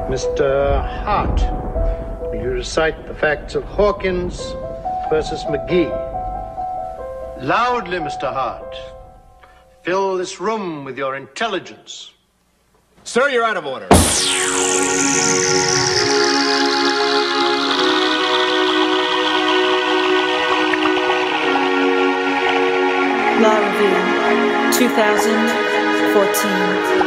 Mr. Hart, will you recite the facts of Hawkins versus McGee? Loudly, Mr. Hart. Fill this room with your intelligence. Sir, you're out of order. Law Review, 2014.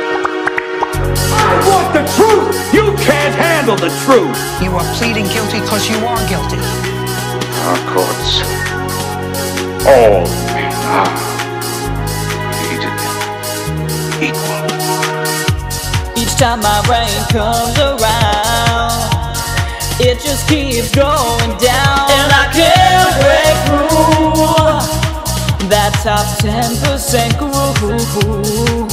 I want the truth! You can't handle the truth! You are pleading guilty because you are guilty. Our courts, all men are created equal. Each time my brain comes around, it just keeps going down, and I can't break through that top 10% groove.